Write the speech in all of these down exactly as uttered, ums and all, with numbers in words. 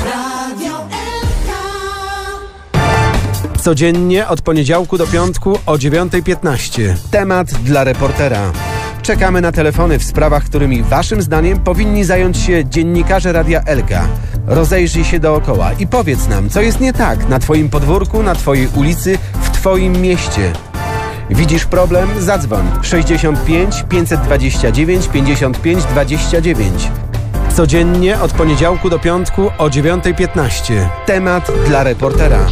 Codziennie od poniedziałku do piątku o dziewiąta piętnaście. Temat dla reportera. Czekamy na telefony w sprawach, którymi waszym zdaniem powinni zająć się dziennikarze Radia Elka. Rozejrzyj się dookoła i powiedz nam, co jest nie tak na twoim podwórku, na twojej ulicy, w twoim mieście. Widzisz problem? Zadzwoń sześćdziesiąt pięć pięćset dwadzieścia dziewięć pięćdziesiąt pięć dwadzieścia dziewięć. Codziennie od poniedziałku do piątku o dziewiąta piętnaście. Temat dla reportera.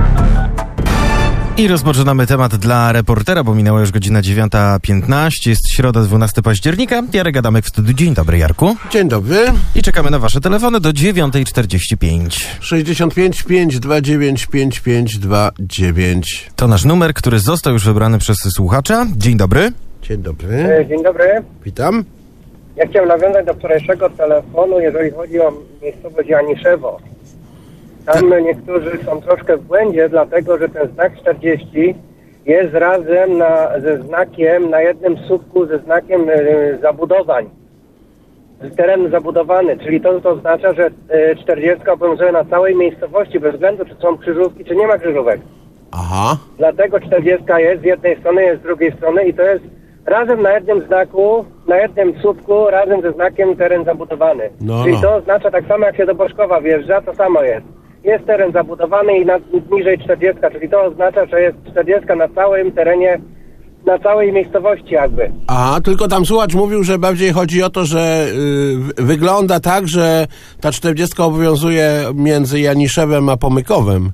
I rozpoczynamy temat dla reportera, bo minęła już godzina dziewiąta piętnaście, jest środa dwunastego października. Jarek Adamek w studiu. Dzień dobry, Jarku. Dzień dobry. I czekamy na wasze telefony do dziewiąta czterdzieści pięć. sześćdziesiąt pięć pięćset dwadzieścia dziewięć pięćdziesiąt pięć dwadzieścia dziewięć. To nasz numer, który został już wybrany przez słuchacza. Dzień dobry. Dzień dobry. Dzień dobry. Witam. Ja chciałem nawiązać do wczorajszego telefonu, jeżeli chodzi o miejscowość Janiszewo. Tam tak. Niektórzy są troszkę w błędzie, dlatego że ten znak czterdzieści jest razem na, ze znakiem, na jednym słupku ze znakiem y, zabudowań. Teren zabudowany, czyli to, to oznacza, że y, czterdzieści obowiązuje na całej miejscowości, bez względu czy są krzyżówki, czy nie ma krzyżówek. Aha. Dlatego czterdzieści jest z jednej strony, jest z drugiej strony i to jest razem na jednym znaku, na jednym słupku, razem ze znakiem teren zabudowany. No, czyli no. to oznacza tak samo jak się do Boszkowa wjeżdża, to samo jest. Jest teren zabudowany i nad, niżej czterdzieści, czyli to oznacza, że jest czterdzieści na całym terenie, na całej miejscowości jakby. Aha, tylko tam słuchacz mówił, że bardziej chodzi o to, że y, wygląda tak, że ta czterdziestka obowiązuje między Janiszewem a Pomykowem.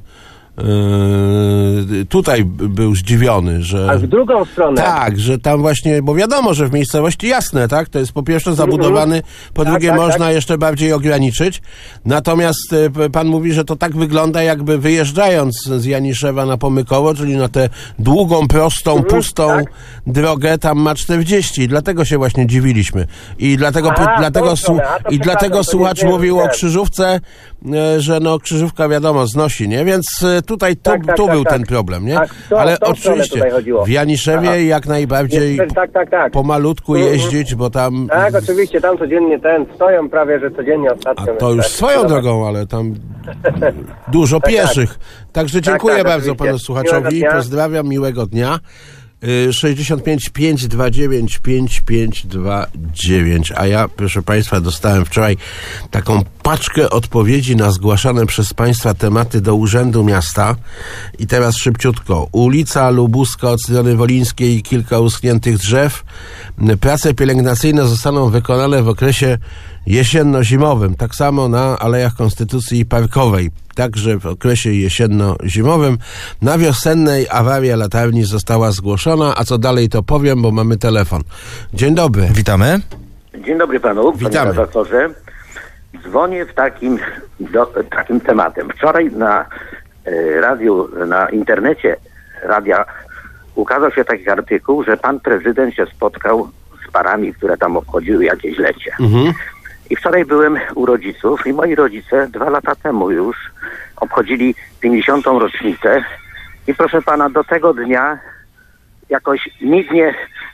Yy, tutaj był zdziwiony, że... A w drugą stronę? Tak, że tam właśnie, bo wiadomo, że w miejscowości jasne, tak? To jest po pierwsze zabudowany, po tak, drugie tak, można tak. jeszcze bardziej ograniczyć. Natomiast y, pan mówi, że to tak wygląda, jakby wyjeżdżając z Janiszewa na Pomykowo, czyli na tę długą, prostą, mhm, pustą tak. drogę, tam ma czterdzieści i dlatego się właśnie dziwiliśmy. I dlatego, Aha, py, dlatego, tą su, stronę. A, i dlatego słuchacz nie mówił wiem, o krzyżówce, y, że no krzyżówka wiadomo znosi, nie? Więc y, tutaj to, Tak, tak, tu tak, był tak. ten problem, nie? Tak, to, ale to oczywiście w Janiszewie Aha. jak najbardziej Jest, tak, tak, tak. pomalutku Mhm. jeździć, bo tam... Tak, oczywiście, tam codziennie ten, stoją prawie, że codziennie A ostatnio. to już tak, swoją tak. drogą, ale tam dużo Tak, pieszych. tak. Także dziękuję tak, bardzo oczywiście. panu słuchaczowi. Miłego dnia. Pozdrawiam, miłego dnia. Y, sześćdziesiąt pięć pięćset dwadzieścia dziewięć pięćdziesiąt pięć dwadzieścia dziewięć. A ja, proszę państwa, dostałem wczoraj taką paczkę odpowiedzi na zgłaszane przez państwa tematy do Urzędu Miasta. I teraz szybciutko. Ulica Lubuska od strony Wolińskiej i kilka uschniętych drzew. Prace pielęgnacyjne zostaną wykonane w okresie jesienno-zimowym. Tak samo na Alejach Konstytucji i Parkowej. Także w okresie jesienno-zimowym. Na wiosennej awaria latarni została zgłoszona. A co dalej, to powiem, bo mamy telefon. Dzień dobry. Witamy. Dzień dobry panu, Witamy. panie redaktorze. Dzwonię w takim, do, takim tematem. Wczoraj na e, radiu, na internecie radia ukazał się taki artykuł, że pan prezydent się spotkał z parami, które tam obchodziły jakieś lecie. Mhm. I wczoraj byłem u rodziców i moi rodzice dwa lata temu już obchodzili pięćdziesiątą rocznicę i proszę pana, do tego dnia jakoś nikt nie,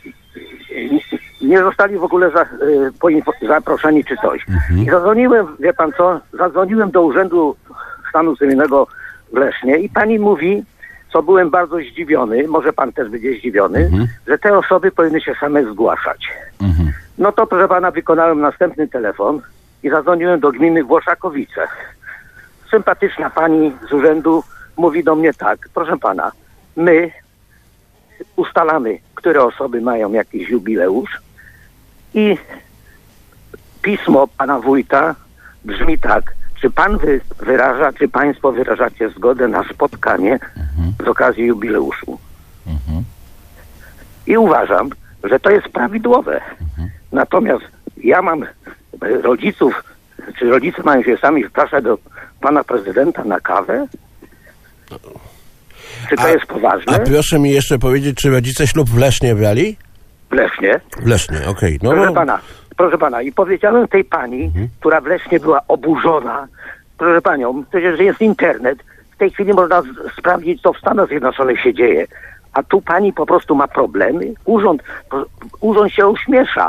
nie zostali w ogóle za, poinfo- zaproszeni czy coś. Mhm. I zadzwoniłem, wie pan co, zadzwoniłem do Urzędu Stanu Cywilnego w Lesznie i pani mówi, co byłem bardzo zdziwiony, może pan też będzie zdziwiony, Mhm. że te osoby powinny się same zgłaszać. Mhm. No to, proszę pana, wykonałem następny telefon i zadzwoniłem do gminy Włoszakowice. Sympatyczna pani z urzędu mówi do mnie tak, proszę pana, my ustalamy, które osoby mają jakiś jubileusz i pismo pana wójta brzmi tak, czy pan wy, wyraża, czy państwo wyrażacie zgodę na spotkanie mhm. z okazji jubileuszu. Mhm. I uważam, że to jest prawidłowe. Mhm. Natomiast ja mam rodziców, czy rodzice mają się sami wpraszać do pana prezydenta na kawę? Czy to a, jest poważne? A proszę mi jeszcze powiedzieć, czy rodzice ślub w Lesznie brali? W Lesznie. W Lesznie, okej. Okay. No, proszę no. pana, proszę pana, i powiedziałem tej pani, mhm. która w Lesznie była oburzona, proszę panią, przecież jest internet, w tej chwili można z- sprawdzić, co w Stanach Zjednoczonych się dzieje. A tu pani po prostu ma problemy. Urząd, urząd się uśmiesza.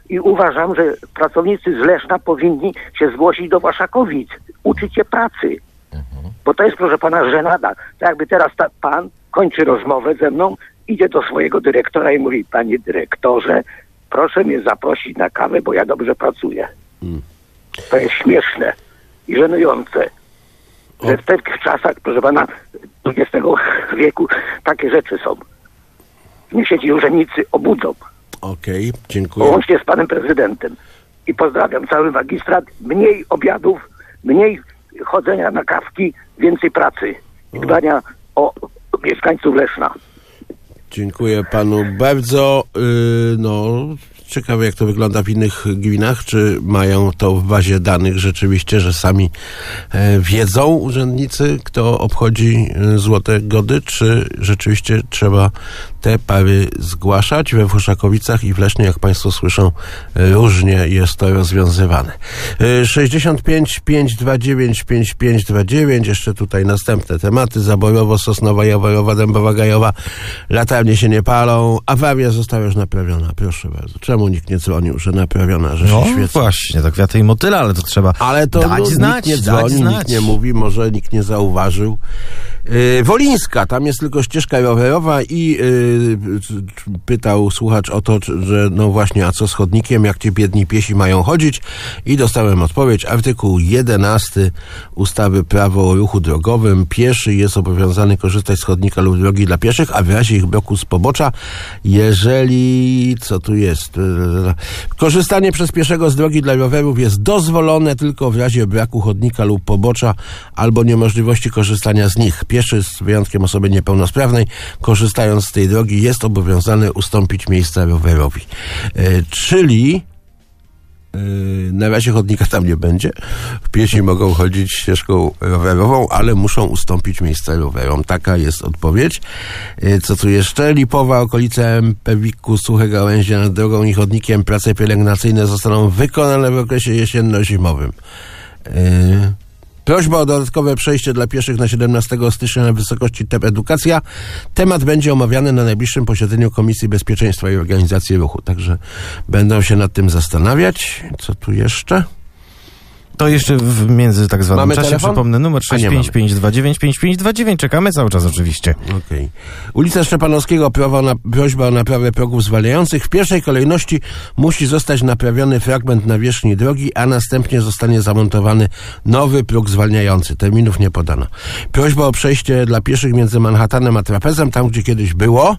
I uważam, że pracownicy z Leszna powinni się zgłosić do Waszakowic, uczyć się pracy. Bo to jest, proszę pana, żenada. To jakby teraz ta, pan kończy rozmowę ze mną, idzie do swojego dyrektora i mówi: panie dyrektorze, proszę mnie zaprosić na kawę, bo ja dobrze pracuję. Hmm. To jest śmieszne i żenujące. Że w tych czasach, proszę pana, dwudziestego wieku takie rzeczy są. Niech się ci urzędnicy obudzą. Okej, okay, dziękuję. Łącznie z panem prezydentem. I pozdrawiam cały magistrat. Mniej obiadów, mniej chodzenia na kawki, więcej pracy i dbania o mieszkańców Leszna. Dziękuję panu bardzo. Yy, no, ciekawe jak to wygląda w innych gminach. Czy mają to w bazie danych rzeczywiście, że sami e, wiedzą urzędnicy, kto obchodzi e, złote gody, czy rzeczywiście trzeba te pary zgłaszać? We Włoszakowicach i w Lesznie, jak państwo słyszą, e, różnie jest to rozwiązywane. E, sześćdziesiąt pięć pięćset dwadzieścia dziewięć pięćdziesiąt pięć dwadzieścia dziewięć. Jeszcze tutaj następne tematy. Zaborowo, Sosnowa, Jaworowa, Dębowa, Gajowa. Latarnie się nie palą. Awaria została już naprawiona. Proszę bardzo. Czemu nikt nie dzwonił, że naprawiona, że no, się świeci? Właśnie, to kwiaty i motyle, ale to trzeba ale to dać no, znać, nikt nie dzwoni, znać. nikt nie mówi, może nikt nie zauważył. Yy, Wolińska, tam jest tylko ścieżka rowerowa i yy, pytał słuchacz o to, że no właśnie, a co z chodnikiem, jak ci biedni piesi mają chodzić? I dostałem odpowiedź. Artykuł jedenasty ustawy Prawo o ruchu drogowym. Pieszy jest obowiązany korzystać z chodnika lub drogi dla pieszych, a w razie ich bloku z pobocza, jeżeli... co tu jest? Korzystanie przez pieszego z drogi dla rowerów jest dozwolone tylko w razie braku chodnika lub pobocza albo niemożliwości korzystania z nich. Pieszy, z wyjątkiem osoby niepełnosprawnej, korzystając z tej drogi, jest obowiązany ustąpić miejsca rowerowi. E, czyli e, na razie chodnika tam nie będzie. Piesi mogą chodzić ścieżką rowerową, ale muszą ustąpić miejsca rowerom. Taka jest odpowiedź. E, co tu jeszcze? Lipowa, okolice Empewiku, Suche Gałęzie nad drogą i chodnikiem. Prace pielęgnacyjne zostaną wykonane w okresie jesienno-zimowym. E, Prośba o dodatkowe przejście dla pieszych na siedemnastego stycznia na wysokości T E P Edukacja. Temat będzie omawiany na najbliższym posiedzeniu Komisji Bezpieczeństwa i Organizacji Ruchu. Także będą się nad tym zastanawiać. Co tu jeszcze? To jeszcze w między tak zwanym mamy czasie telefon? przypomnę numer sześć pięć pięć dwa dziewięć pięć pięć dwa dziewięć. Czekamy cały czas oczywiście. Okej. Okay. Ulica Szczepanowskiego, prawo na, prośba o naprawę progów zwalniających. W pierwszej kolejności musi zostać naprawiony fragment nawierzchni drogi, a następnie zostanie zamontowany nowy próg zwalniający. Terminów nie podano. Prośba o przejście dla pieszych między Manhattanem a Trapezem, tam gdzie kiedyś było.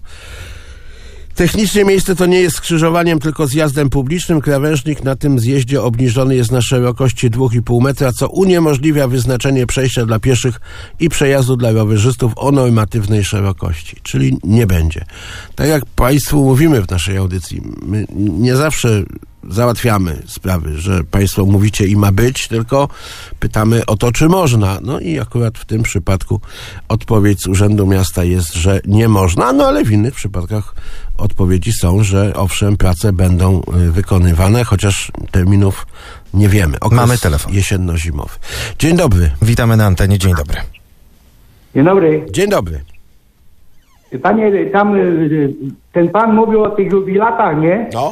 Technicznie miejsce to nie jest skrzyżowaniem, tylko zjazdem publicznym. Krawężnik na tym zjeździe obniżony jest na szerokości dwa i pół metra, co uniemożliwia wyznaczenie przejścia dla pieszych i przejazdu dla rowerzystów o normatywnej szerokości. Czyli nie będzie. Tak jak państwu mówimy w naszej audycji, my nie zawsze załatwiamy sprawy, że państwo mówicie i ma być, tylko pytamy o to, czy można. No i akurat w tym przypadku odpowiedź z Urzędu Miasta jest, że nie można, no ale w innych przypadkach odpowiedzi są, że owszem, prace będą wykonywane, chociaż terminów nie wiemy. Okres mamy telefon jesienno-zimowy. Dzień dobry. Witamy na antenie. Dzień dobry. Dzień dobry. Dzień dobry. Panie, tam ten pan mówił o tych jubilatach, nie? No.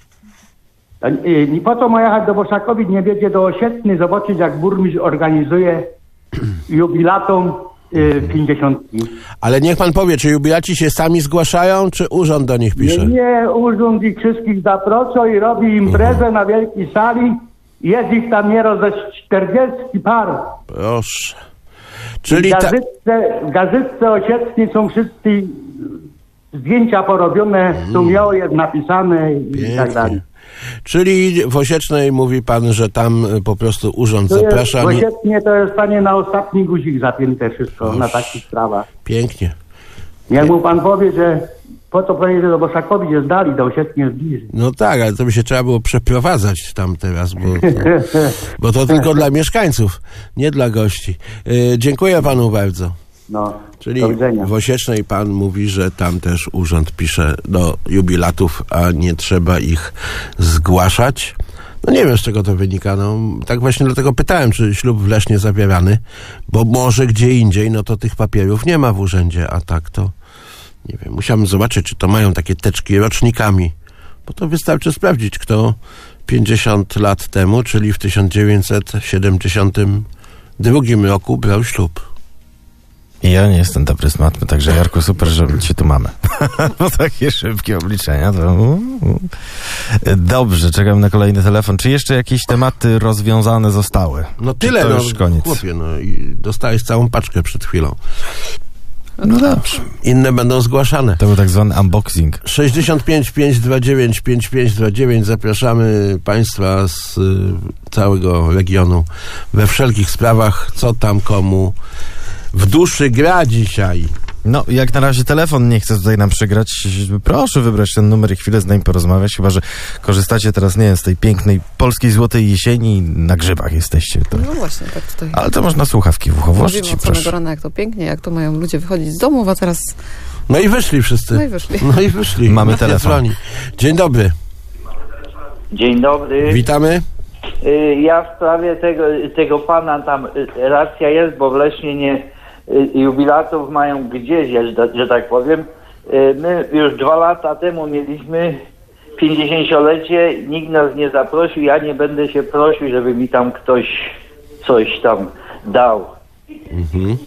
I po co ma jechać do Woszakowic, nie wiedzie do Osiecny, zobaczyć jak burmistrz organizuje jubilatom y, pięćdziesiątki. Ale niech pan powie, czy jubilaci się sami zgłaszają, czy urząd do nich pisze? Nie, nie, urząd ich wszystkich zaprasza i robi imprezę uh-huh. na wielkiej sali. Jest ich tam nieraz ze czterdzieści par. Proszę. Czyli w, gazetce, w gazetce Osieckiej są wszyscy zdjęcia porobione, mm. tu miało jest napisane i pięknie. Tak dalej. Czyli w Osiecznej mówi pan, że tam po prostu urząd to zaprasza. Jest, w Osiecznie to jest, panie, na ostatni guzik zapięte wszystko, Oż, na takich sprawach. Pięknie. Jak mu pan powie, że po to pojedzie do Woszakowic, jest dali, do Osiecznie jest bliżej. No tak, ale to by się trzeba było przeprowadzać tam teraz, bo to, bo to tylko dla mieszkańców, nie dla gości. Yy, dziękuję panu bardzo. No, czyli do widzenia. W Osiecznej pan mówi, że tam też urząd pisze do jubilatów, a nie trzeba ich zgłaszać. No nie wiem, z czego to wynika. No, tak właśnie dlatego pytałem, czy ślub w Lesznie zawierany, bo może gdzie indziej, no to tych papierów nie ma w urzędzie, a tak to nie wiem. Musiałem zobaczyć, czy to mają takie teczki rocznikami, Bo to wystarczy sprawdzić, kto pięćdziesiąt lat temu, czyli w tysiąc dziewięćset siedemdziesiątym drugim roku brał ślub. Ja nie jestem dobry z matmy, także Jarku, super, że cię tu mamy. Bo takie szybkie obliczenia to... Uh, uh. Dobrze, czekam na kolejny telefon. Czy jeszcze jakieś tematy rozwiązane zostały? No Czy tyle, to no, już koniec? chłopie, no i dostałeś całą paczkę przed chwilą. No dobrze. Inne będą zgłaszane. To był tak zwany unboxing. sześćdziesiąt pięć pięćset dwadzieścia dziewięć pięćdziesiąt pięć dwadzieścia dziewięć. Zapraszamy Państwa z y, całego regionu we wszelkich sprawach, co tam komu w duszy gra dzisiaj. No, jak na razie telefon nie chce tutaj nam przegrać, proszę wybrać ten numer i chwilę z nami porozmawiać, chyba że korzystacie teraz, nie wiem, z tej pięknej polskiej złotej jesieni i na grzybach jesteście. To... No właśnie, tak tutaj. Ale to można słuchawki w ucho włożyć. Mówimy od samego rana, jak to pięknie, jak to mają ludzie wychodzić z domów, a teraz... No i wyszli wszyscy. No i wyszli. No i wyszli. Mamy No, telefon. dzwoni. Dzień dobry. Dzień dobry. Witamy. Y, Ja w sprawie tego, tego pana tam y, racja jest, bo w Lesznie nie y, jubilatów mają gdzieś, że, że tak powiem. Y, My już dwa lata temu mieliśmy pięćdziesięciolecie, nikt nas nie zaprosił, ja nie będę się prosił, żeby mi tam ktoś coś tam dał. Mhm.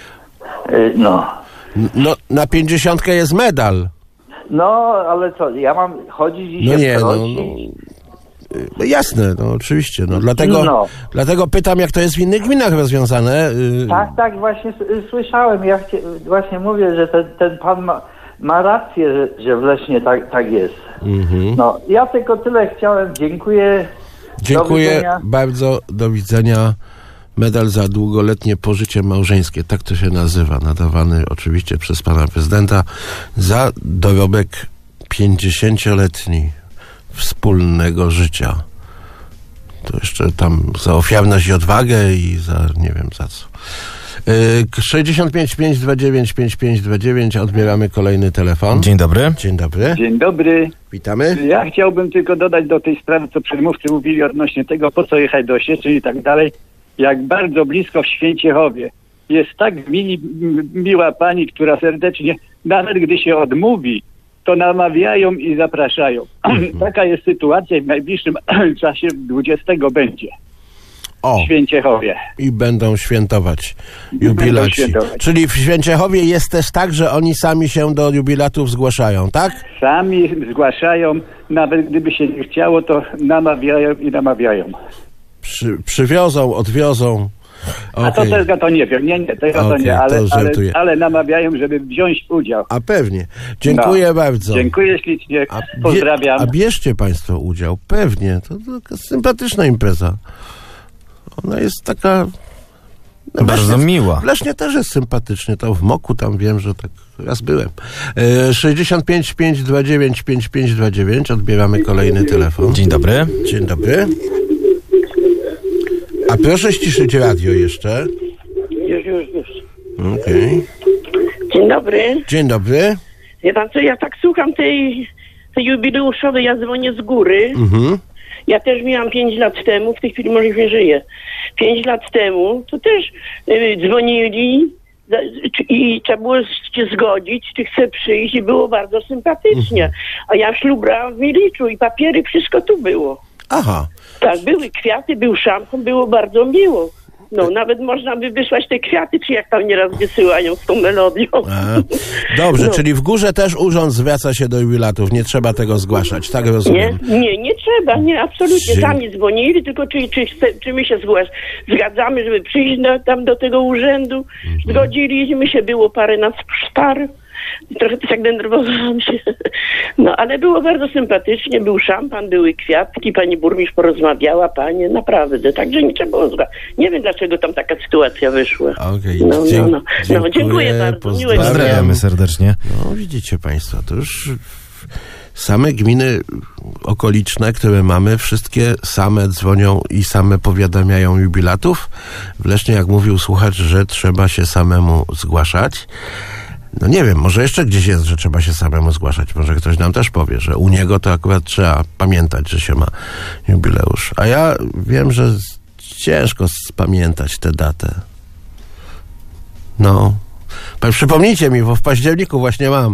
Y, No. No, na pięćdziesiątkę jest medal. No, ale co, ja mam chodzić i No się nie, no, prosić? no, no jasne, no oczywiście. No, dlatego, No. dlatego pytam, jak to jest w innych gminach rozwiązane. y, Tak, tak, właśnie s- słyszałem. Ja chcie, właśnie mówię, że ten, ten pan ma, ma rację, że, że w Lesznie tak, tak jest. Mhm. No, ja tylko tyle chciałem. Dziękuję. Do Dziękuję widzenia. bardzo, do widzenia. Medal za długoletnie pożycie małżeńskie, tak to się nazywa, nadawany oczywiście przez pana prezydenta za dorobek pięćdziesięcioletni wspólnego życia. To jeszcze tam za ofiarność i odwagę i za nie wiem za co. Yy, sześćdziesiąt pięć pięćset dwadzieścia dziewięć pięćdziesiąt pięć dwadzieścia dziewięć, odbieramy kolejny telefon. Dzień dobry. Dzień dobry. Dzień dobry. Witamy. Ja chciałbym tylko dodać do tej sprawy, co przedmówcy mówili odnośnie tego, po co jechać do Osieczyn i tak dalej, jak bardzo blisko w Święciechowie. Jest tak mili, m- miła pani, która serdecznie, nawet gdy się odmówi, to namawiają i zapraszają. Taka jest sytuacja i w najbliższym czasie dwudziestego będzie O, w Święciechowie. i będą świętować Będą jubilaci. świętować. Czyli w Święciechowie jest też tak, że oni sami się do jubilatów zgłaszają, tak? Sami zgłaszają, nawet gdyby się nie chciało, to namawiają i namawiają. Przy, przywiozą, odwiozą. A to Okej. tego to nie wiem, nie, nie, tego to Okej, nie, ale, to ale, żartuję. ale namawiają, żeby wziąć udział. A pewnie. Dziękuję No. bardzo. Dziękuję ślicznie, A, bie- pozdrawiam. a bierzcie państwo udział. Pewnie. To, to taka sympatyczna impreza. Ona jest taka... no Bardzo Lesznie- miła. W Lesznie też jest sympatycznie. To w Moku tam wiem, że tak raz byłem. E, sześćdziesiąt pięć pięćset dwadzieścia dziewięć pięćdziesiąt pięć dwadzieścia dziewięć. Odbieramy kolejny telefon. Dzień dobry. Dzień dobry. A proszę ściszyć radio jeszcze. Już, już, już. Okej. Dzień dobry. Dzień dobry. Wie pan co, ja tak słucham tej, tej jubileuszowej, ja dzwonię z góry. Mhm. Ja też miałam pięć lat temu, w tej chwili może już nie żyję. Pięć lat temu, to też y, dzwonili za- czy- i trzeba było się zgodzić, czy chce przyjść i było bardzo sympatycznie. A ja ślub brałam w Miliczu i papiery, wszystko tu było. Aha. Tak, były kwiaty, był szampon, było bardzo miło. No, nawet można by wysłać te kwiaty, czy jak tam nieraz wysyłają z tą melodią. A, dobrze, No. czyli w górze też urząd zwraca się do jubilatów. Nie trzeba tego zgłaszać, tak Nie, rozumiem. nie, nie trzeba, nie, absolutnie. Dzie- Sami dzwonili, tylko czy, czy, chce, czy my się zgłasz, zgadzamy, żeby przyjść na, tam do tego urzędu. Zgodziliśmy się, było parę nas sztar. Trochę tak denerwowałam się. No, ale było bardzo sympatycznie, był szampan, były kwiatki, pani burmistrz porozmawiała, panie, naprawdę. Także nie trzeba było zgłaszać. Nie wiem, dlaczego tam taka sytuacja wyszła. Okej, No, no, dzie- no. No, dziękuję bardzo, miłego dnia. Pozdrawiamy serdecznie. No widzicie państwo, to już same gminy okoliczne, które mamy, wszystkie same dzwonią i same powiadamiają jubilatów. W Lesznie, jak mówił słuchacz, że trzeba się samemu zgłaszać. No nie wiem, może jeszcze gdzieś jest, że trzeba się samemu zgłaszać. Może ktoś nam też powie, że u niego to akurat trzeba pamiętać, że się ma jubileusz. A ja wiem, że z- ciężko spamiętać tę datę. No. Pa- Przypomnijcie mi, bo w październiku właśnie mam.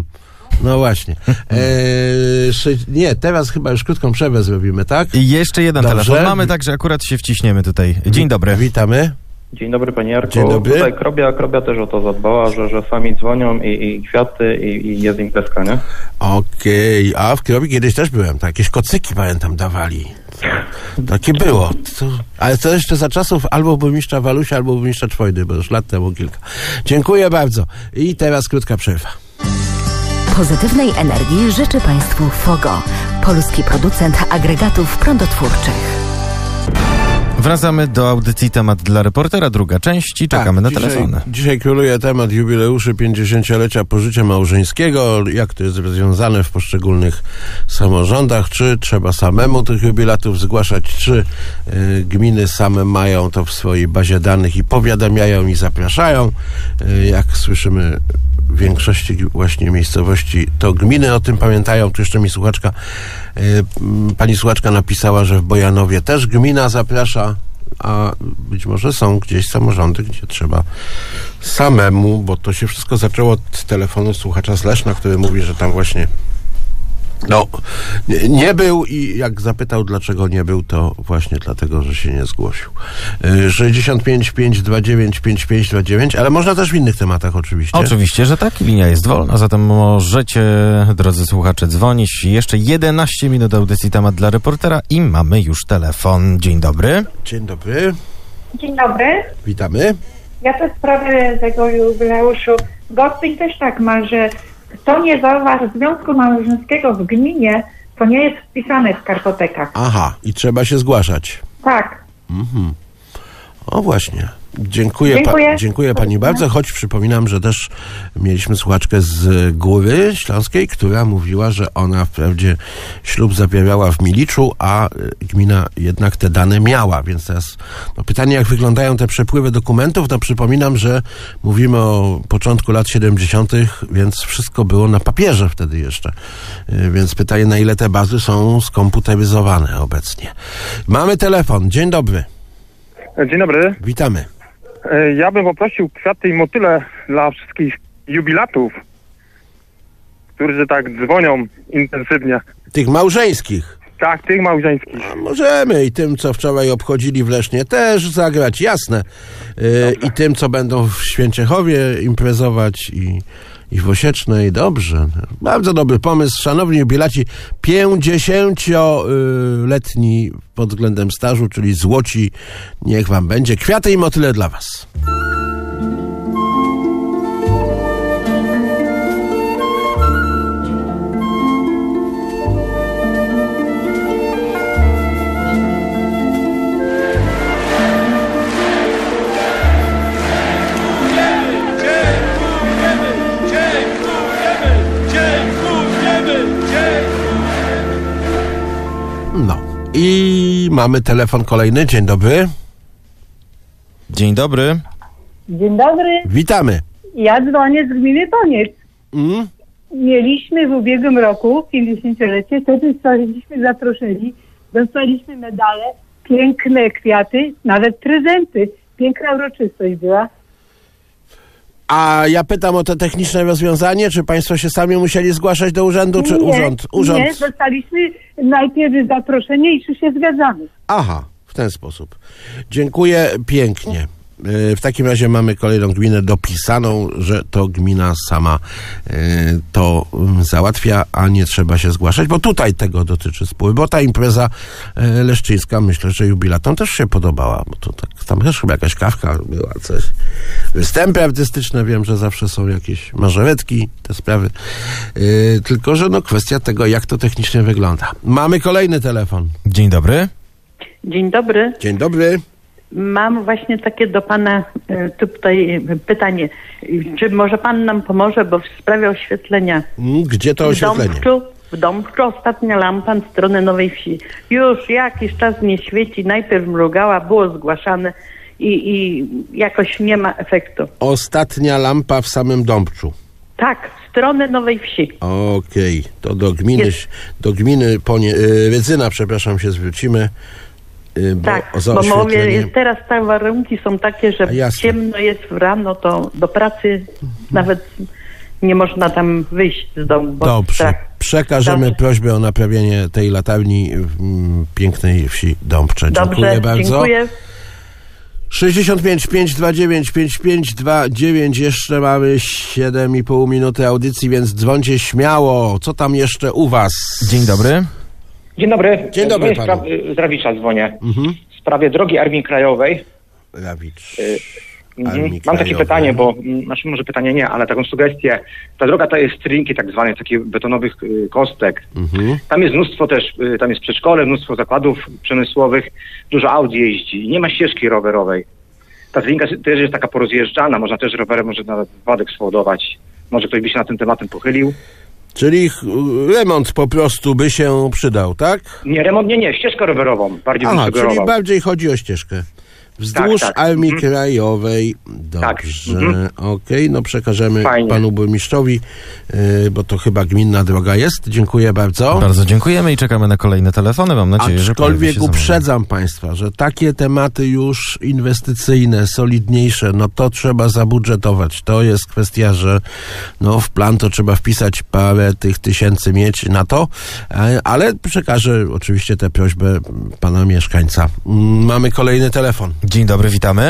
No właśnie. Eee, szy- nie, teraz chyba już krótką przerwę zrobimy, tak? I jeszcze jeden Dobrze. telefon mamy, także akurat się wciśniemy tutaj. Dzień dobry. Witamy. Dzień dobry, panie Jarku. Dzień dobry. Tutaj Krobia, Krobia też o to zadbała, że, że sami dzwonią i, i kwiaty i, i jest imprezka, nie? Okej, a w Krobi kiedyś też byłem, to jakieś kocyki pamiętam dawali. Takie było. To, ale to jeszcze za czasów albo burmistrza Walusia, albo burmistrza Czwojdy, bo już lat temu kilka. Dziękuję bardzo. I teraz krótka przerwa. Pozytywnej energii życzy Państwu Fogo, polski producent agregatów prądotwórczych. Wracamy do audycji Temat dla Reportera, druga część i czekamy tak, na dzisiaj, telefony. Dzisiaj króluje temat jubileuszy pięćdziesięciolecia pożycia małżeńskiego. Jak to jest rozwiązane w poszczególnych samorządach? Czy trzeba samemu tych jubilatów zgłaszać, czy y, gminy same mają to w swojej bazie danych i powiadamiają i zapraszają? Y, jak słyszymy, w większości właśnie miejscowości to gminy o tym pamiętają. Tu jeszcze mi słuchaczka, y, pani słuchaczka napisała, że w Bojanowie też gmina zaprasza, a być może są gdzieś samorządy, gdzie trzeba samemu, bo to się wszystko zaczęło od telefonu słuchacza z Leszna, który mówi, że tam właśnie no, nie, nie był i jak zapytał, dlaczego nie był, to właśnie dlatego, że się nie zgłosił. sześćdziesiąt pięć pięćset dwadzieścia dziewięć pięćdziesiąt pięć dwadzieścia dziewięć, ale można też w innych tematach oczywiście. Oczywiście, że tak. Linia jest wolna, zatem możecie, drodzy słuchacze, dzwonić. Jeszcze jedenaście minut audycji Temat dla Reportera i mamy już telefon. Dzień dobry. Dzień dobry. Dzień dobry. Witamy. Ja to w sprawie tego jubileuszu. Gostyń też tak ma, że kto nie zawarł związku małżeńskiego w gminie, to nie jest wpisane w kartotekach. Aha, i trzeba się zgłaszać. Tak. Mhm. O właśnie. Dziękuję, Dziękuję. Pa, dziękuję pani bardzo, choć przypominam, że też mieliśmy słuchaczkę z Góry Śląskiej, która mówiła, że ona wprawdzie ślub zapiewała w Miliczu, a gmina jednak te dane miała, więc teraz no, pytanie, jak wyglądają te przepływy dokumentów, to przypominam, że mówimy o początku lat siedemdziesiątych, więc wszystko było na papierze wtedy jeszcze, więc pytanie, na ile te bazy są skomputeryzowane obecnie. Mamy telefon, dzień dobry. Dzień dobry. Witamy. Ja bym poprosił kwiaty i motyle dla wszystkich jubilatów, którzy tak dzwonią intensywnie. Tych małżeńskich? Tak, tych małżeńskich. A możemy i tym, co wczoraj obchodzili w Lesznie, też zagrać, jasne. Yy, I tym, co będą w Święciechowie imprezować i, i w Osiecznej. Dobrze. Bardzo dobry pomysł. Szanowni jubilaci, pięćdziesięcioletni pod względem stażu, czyli złoci, niech wam będzie. Kwiaty i motyle dla was. No i mamy telefon kolejny. Dzień dobry. Dzień dobry. Dzień dobry. Witamy. Ja dzwonię z gminy Poniec. Mm? Mieliśmy w ubiegłym roku pięćdziesięciolecie, wtedy zostaliśmy zaproszeni, dostaliśmy medale, piękne kwiaty, nawet prezenty. Piękna uroczystość była. A ja pytam o to techniczne rozwiązanie, czy państwo się sami musieli zgłaszać do urzędu, czy nie, urząd? urząd? Nie, dostaliśmy najpierw zaproszenie i czy się zgadzamy. Aha, w ten sposób. Dziękuję pięknie. W takim razie mamy kolejną gminę dopisaną, że to gmina sama to załatwia, a nie trzeba się zgłaszać, bo tutaj tego dotyczy spółki, bo ta impreza leszczyńska, myślę, że jubilatom też się podobała, bo to tak, tam też chyba jakaś kawka była, coś. Występy artystyczne, wiem, że zawsze są jakieś mażoretki, te sprawy. Tylko, że no kwestia tego, jak to technicznie wygląda. Mamy kolejny telefon. Dzień dobry. Dzień dobry. Dzień dobry. Mam właśnie takie do pana tutaj pytanie. Czy może pan nam pomoże, bo w sprawie oświetlenia. Gdzie to oświetlenie? W Dąbczu, w Dąbczu ostatnia lampa z strony Nowej Wsi. Już jakiś czas nie świeci. Najpierw mrugała, było zgłaszane i, i jakoś nie ma efektu. Ostatnia lampa w samym Dąbczu. Tak, w stronę Nowej Wsi. Okej, okay. To do gminy, Jest. do gminy Ponie, yy, Rydzyna, przepraszam, się zwrócimy. Bo tak, za bo mówię, teraz te warunki są takie, że jasne. ciemno jest w rano, to do pracy nawet nie można tam wyjść z domu. Bo Dobrze. strach. Przekażemy Dobrze. prośbę o naprawienie tej latarni w mm, pięknej wsi Dąbcze. Dobrze, Dziękuję bardzo. dziękuję. sześćdziesiąt pięć pięćset dwadzieścia dziewięć pięćdziesiąt pięć dwadzieścia dziewięć. Jeszcze mamy siedem i pół minuty audycji, więc dzwońcie śmiało. Co tam jeszcze u was? Dzień dobry. Dzień dobry. Dzień dobry Z, panu. spra- z Rawicza dzwonię. Mhm. W sprawie drogi Armii Krajowej. Rawicz. Y- Armii mhm. Mam takie Krajowej. pytanie, bo, mm, znaczy może pytanie nie, ale taką sugestię. Ta droga to jest trinki tak zwane, takich betonowych y, kostek. Mhm. Tam jest mnóstwo też, y, tam jest przedszkole, mnóstwo zakładów przemysłowych, dużo aut jeździ. Nie ma ścieżki rowerowej. Ta trinka też jest taka porozjeżdżana, można też rowerem, może nawet wypadek spowodować. Może ktoś by się na tym tematem pochylił. Czyli ch- remont po prostu by się przydał, tak? Nie, remont, nie, nie, ścieżkę rowerową. Bardziej bym Aha, czyli sugerował. bardziej chodzi o ścieżkę. Wzdłuż Tak, tak. Armii Mhm. Krajowej. Dobrze. Tak. Mhm. Okej, no przekażemy Fajnie. panu burmistrzowi, yy, bo to chyba gminna droga jest. Dziękuję bardzo. Bardzo dziękujemy i czekamy na kolejne telefony. Mam nadzieję, że pojawi Aczkolwiek się zamówienie. uprzedzam państwa, że takie tematy już inwestycyjne, solidniejsze, no to trzeba zabudżetować. To jest kwestia, że no w plan to trzeba wpisać parę tych tysięcy mieć na to, e, ale przekażę oczywiście tę prośbę pana mieszkańca. Mm, Mamy kolejny telefon. Dzień dobry, witamy.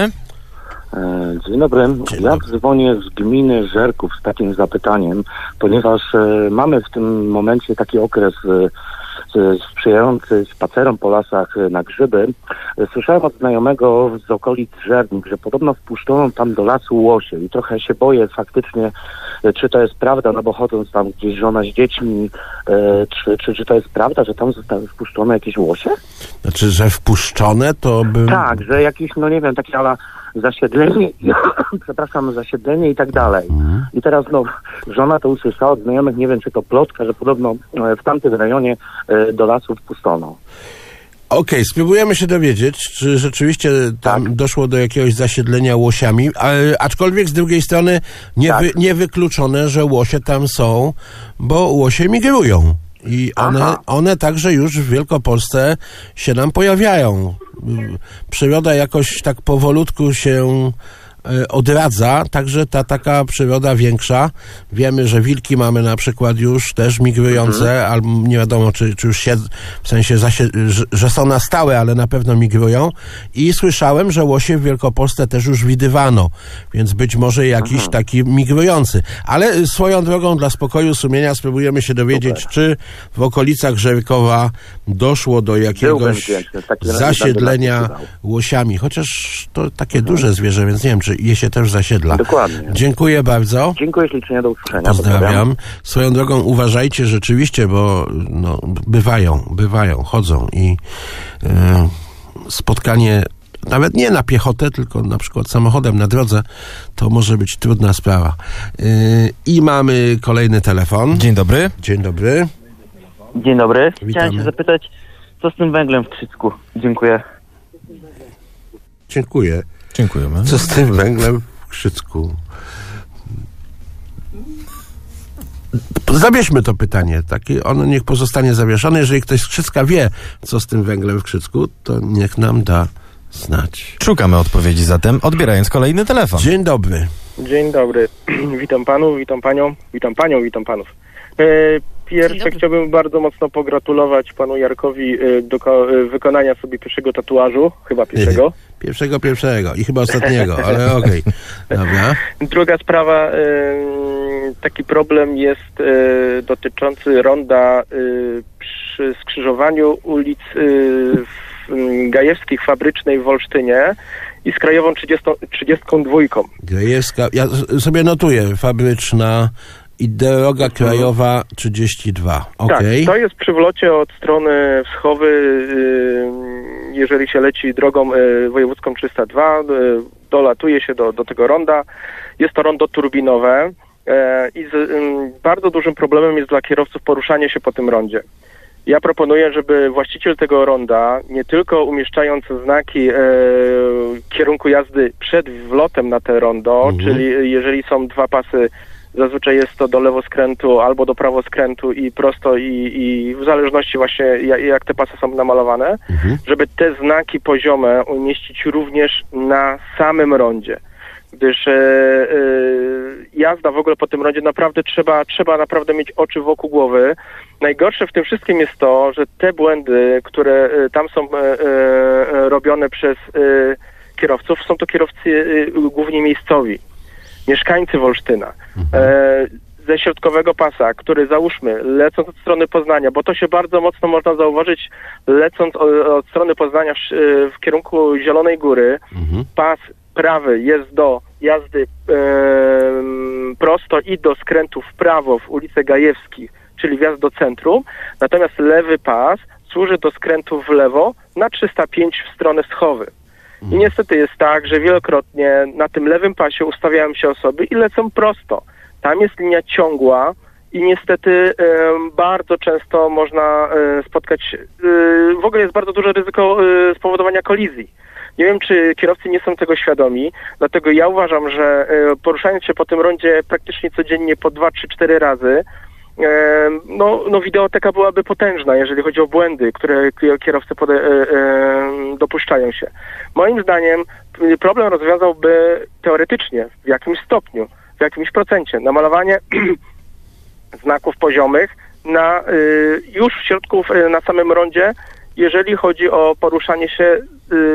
E, Dzień dobry. Ja dzwonię z gminy Żerków z takim zapytaniem, ponieważ e, mamy w tym momencie taki okres e, e, sprzyjający spacerom po lasach e, na grzyby. E, Słyszałem od znajomego z okolic Żernik, że podobno wpuszczono tam do lasu łosie i trochę się boję faktycznie, e, czy to jest prawda, no bo chodząc tam gdzieś żona z dziećmi, e, czy, czy, czy to jest prawda, że tam zostały wpuszczone jakieś łosie? Znaczy, że wpuszczone to by... Tak, że jakieś, no nie wiem, takie ala zasiedlenie, przepraszam, zasiedlenie i tak dalej. Mhm. I teraz, no, żona to usłyszała od znajomych, nie wiem, czy to plotka, że podobno e, w tamtym rejonie e, do lasu wpuszczono. Okej, spróbujemy się dowiedzieć, czy rzeczywiście tam Tak. doszło do jakiegoś zasiedlenia łosiami, a, aczkolwiek z drugiej strony nie Tak. wy, niewykluczone, że łosie tam są, bo łosie migrują. I one, Aha. one także już w Wielkopolsce się nam pojawiają. Przyroda jakoś tak powolutku się e, odradza, także ta taka przyroda większa. Wiemy, że wilki mamy na przykład już też migrujące, Mhm. albo nie wiadomo, czy, czy już się, w sensie, zasie- że, że są na stałe, ale na pewno migrują. I słyszałem, że łosie w Wielkopolsce też już widywano, więc być może jakiś Mhm. taki migrujący. Ale swoją drogą, dla spokoju sumienia spróbujemy się dowiedzieć, Super. czy w okolicach Żerkowa doszło do Byłbym jakiegoś wdzięczny. W takim razie zasiedlenia będę napisywał. łosiami. Chociaż to takie duże zwierzę, więc nie wiem, czy je się też zasiedla. Dokładnie. Dziękuję bardzo. Dziękuję ślicznie, do usłyszenia. Pozdrawiam. Swoją drogą uważajcie rzeczywiście, bo no, bywają, bywają, chodzą i e, spotkanie nawet nie na piechotę, tylko na przykład samochodem na drodze, to może być trudna sprawa. E, I mamy kolejny telefon. Dzień dobry. Dzień dobry. Dzień dobry. Witamy. Chciałem się zapytać, co z tym węglem w Krzycku? Dziękuję. Dziękuję. Dziękujemy. Co z tym węglem w Krzycku? Zabierzmy to pytanie. Takie, ono niech pozostanie zawieszone. Jeżeli ktoś z Krzycka wie, co z tym węglem w Krzycku, to niech nam da znać. Szukamy odpowiedzi zatem, odbierając kolejny telefon. Dzień dobry. Dzień dobry. Witam panów, witam panią, witam panią, witam panów. E, pierwsze chciałbym bardzo mocno pogratulować panu Jarkowi e, do e, wykonania sobie pierwszego tatuażu, chyba pierwszego. Pierwszego, pierwszego i chyba ostatniego, ale okej. Dobra. Druga sprawa, e, taki problem jest e, dotyczący ronda e, przy skrzyżowaniu ulic e, w, m, Gajewskich Fabrycznej w Olsztynie i z Krajową trzydziestą dwójką. Grajewska, ja s- sobie notuję, Fabryczna i droga krajowa trzydzieści dwa. Okej. Tak, to jest przy wlocie od strony Wschowy, y, jeżeli się leci drogą y, wojewódzką trzysta dwa, y, dolatuje się do, do tego ronda. Jest to rondo turbinowe y, i z, y, bardzo dużym problemem jest dla kierowców poruszanie się po tym rondzie. Ja proponuję, żeby właściciel tego ronda, nie tylko umieszczając znaki e, kierunku jazdy przed wlotem na te rondo, Mhm. czyli jeżeli są dwa pasy, zazwyczaj jest to do lewoskrętu albo do prawoskrętu i prosto i, i w zależności właśnie jak, jak te pasy są namalowane, Mhm. żeby te znaki poziome umieścić również na samym rondzie. gdyż e, e, jazda w ogóle po tym rondzie naprawdę trzeba, trzeba naprawdę mieć oczy wokół głowy. Najgorsze w tym wszystkim jest to, że te błędy, które e, tam są e, e, robione przez e, kierowców, są to kierowcy e, głównie miejscowi, mieszkańcy Wolsztyna. E, ze środkowego pasa, który załóżmy, lecąc od strony Poznania, bo to się bardzo mocno można zauważyć, lecąc od, od strony Poznania w, w kierunku Zielonej Góry, mhm. pas prawy jest do jazdy e, prosto i do skrętu w prawo w ulicę Gajewskich, czyli wjazd do centrum, natomiast lewy pas służy do skrętu w lewo na trzysta pięć w stronę Schowy. Mhm. I niestety jest tak, że wielokrotnie na tym lewym pasie ustawiają się osoby i lecą prosto. Tam jest linia ciągła i niestety y, bardzo często można y, spotkać, y, w ogóle jest bardzo duże ryzyko y, spowodowania kolizji. Nie wiem, czy kierowcy nie są tego świadomi, dlatego ja uważam, że y, poruszając się po tym rondzie praktycznie codziennie po dwa, trzy, cztery razy, y, no, no wideoteka byłaby potężna, jeżeli chodzi o błędy, które kierowcy pode, y, y, dopuszczają się. Moim zdaniem problem rozwiązałby teoretycznie w jakimś stopniu, w jakimś procencie namalowanie znaków poziomych na y, już w środku, y, na samym rondzie, jeżeli chodzi o poruszanie się y,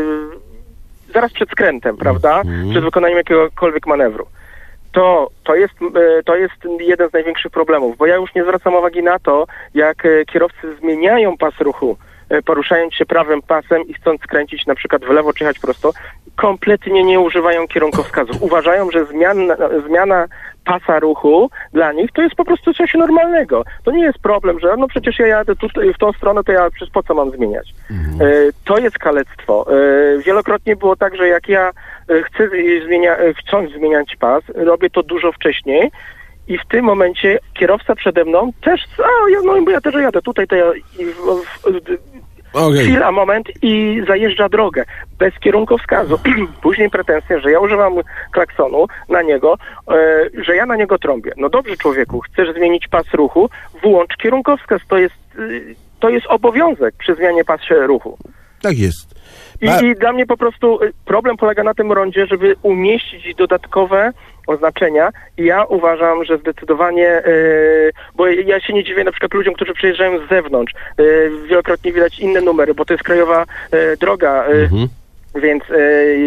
zaraz przed skrętem, prawda? Mm. Przed wykonaniem jakiegokolwiek manewru. To, to, jest, y, to jest jeden z największych problemów, bo ja już nie zwracam uwagi na to, jak y, kierowcy zmieniają pas ruchu, y, poruszając się prawym pasem i chcąc skręcić na przykład w lewo czy jechać prosto, kompletnie nie używają kierunkowskazów. Uważają, że zmiana, zmiana pasa ruchu dla nich to jest po prostu coś normalnego. To nie jest problem, że no przecież ja jadę tutaj w tą stronę, to ja przez po co mam zmieniać? Mhm. E, to jest kalectwo. E, wielokrotnie było tak, że jak ja chcę zmienia, chcąc zmieniać pas, robię to dużo wcześniej i w tym momencie kierowca przede mną też, a ja, no bo ja też jadę tutaj, to ja i w, w, w, Okay. Chwila, moment i zajeżdża drogę bez kierunkowskazu. Później pretensje, że ja używam klaksonu na niego, e, że ja na niego trąbię. No dobrze, człowieku, chcesz zmienić pas ruchu, włącz kierunkowskaz. To jest, y, to jest obowiązek przy zmianie pasie ruchu. Tak jest. I, A... I dla mnie po prostu problem polega na tym rondzie, żeby umieścić dodatkowe oznaczenia i ja uważam, że zdecydowanie, yy, bo ja się nie dziwię na przykład ludziom, którzy przyjeżdżają z zewnątrz, yy, wielokrotnie widać inne numery, bo to jest krajowa yy, droga, yy, mhm. więc yy,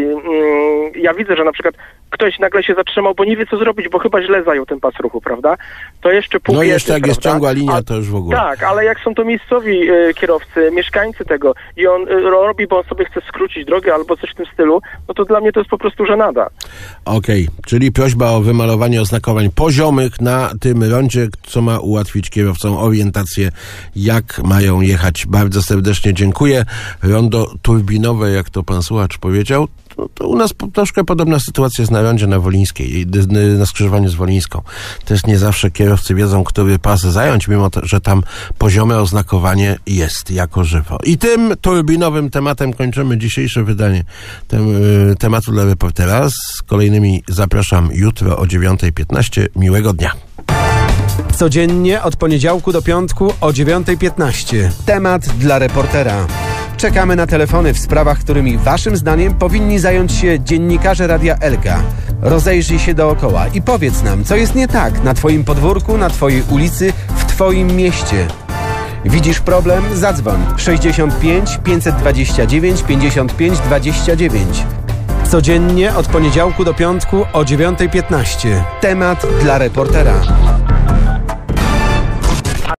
yy, ja widzę, że na przykład ktoś nagle się zatrzymał, bo nie wie co zrobić, bo chyba źle zajął ten pas ruchu, prawda? To jeszcze pół No biedy, jeszcze jak prawda? jest ciągła linia, A, to już w ogóle. Tak, ale jak są to miejscowi y, kierowcy, mieszkańcy tego i on y, robi, bo on sobie chce skrócić drogę albo coś w tym stylu, no to dla mnie to jest po prostu żenada. Okej, okay. Czyli prośba o wymalowanie oznakowań poziomych na tym rondzie, co ma ułatwić kierowcom orientację, jak mają jechać. Bardzo serdecznie dziękuję. Rondo turbinowe, jak to pan słuchacz powiedział, to, to u nas po, troszkę podobna sytuacja jest na rondzie na Wolińskiej, na skrzyżowaniu z Wolińską. Też nie zawsze kierowcy wiedzą, który pas zająć, mimo to, że tam poziome oznakowanie jest jako żywo. I tym turbinowym tematem kończymy dzisiejsze wydanie tem, tematu dla reportera. Z kolejnymi zapraszam jutro o dziewiąta piętnaście. Miłego dnia. Codziennie od poniedziałku do piątku o dziewiąta piętnaście. Temat dla reportera. Czekamy na telefony w sprawach, którymi waszym zdaniem powinni zająć się dziennikarze Radia Elka. Rozejrzyj się dookoła i powiedz nam, co jest nie tak na twoim podwórku, na twojej ulicy, w twoim mieście. Widzisz problem? Zadzwoń sześćdziesiąt pięć pięćset dwadzieścia dziewięć pięćdziesiąt pięć dwadzieścia dziewięć. Codziennie od poniedziałku do piątku o dziewiąta piętnaście. Temat dla reportera.